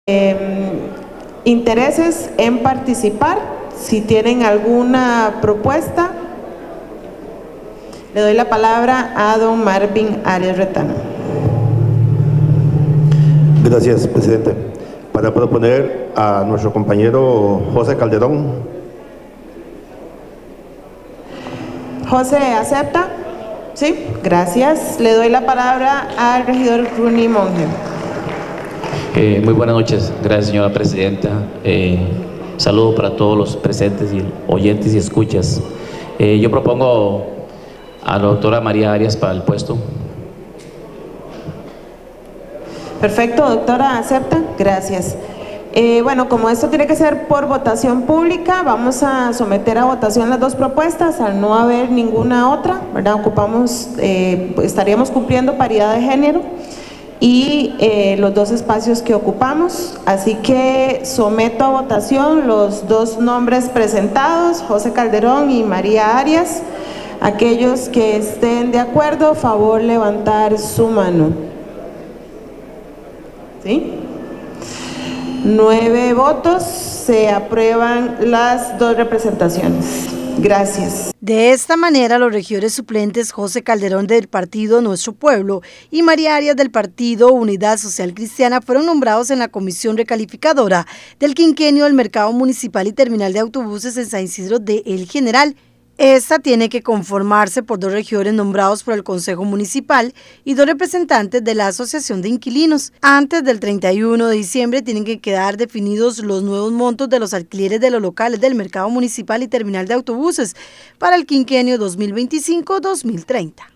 Intereses en participar. Si tienen alguna propuesta, le doy la palabra a don Marvin Arias Retano. Gracias, presidente. Para proponer a nuestro compañero José Calderón. José, ¿acepta? Sí, gracias. Le doy la palabra al regidor Rooney Monge. Muy buenas noches, gracias señora presidenta. Saludo para todos los presentes y oyentes y escuchas. Yo propongo a la doctora María Arias para el puesto. Perfecto, doctora, ¿acepta? Gracias. Bueno, como esto tiene que ser por votación pública, vamos a someter a votación las dos propuestas. Al no haber ninguna otra, ¿verdad? Estaríamos cumpliendo paridad de género y los dos espacios que ocupamos. Así que someto a votación los dos nombres presentados, José Calderón y María Arias. Aquellos que estén de acuerdo, favor levantar su mano. ¿Sí? 9 votos, se aprueban las dos representaciones. Gracias. De esta manera, los regidores suplentes José Calderón del partido Nuestro Pueblo y María Arias del partido Unidad Social Cristiana fueron nombrados en la comisión recalificadora del quinquenio del mercado municipal y terminal de autobuses en San Isidro de El General. Esta tiene que conformarse por 2 regidores nombrados por el Consejo Municipal y 2 representantes de la Asociación de Inquilinos. Antes del 31 de diciembre tienen que quedar definidos los nuevos montos de los alquileres de los locales del mercado municipal y terminal de autobuses para el quinquenio 2025-2030.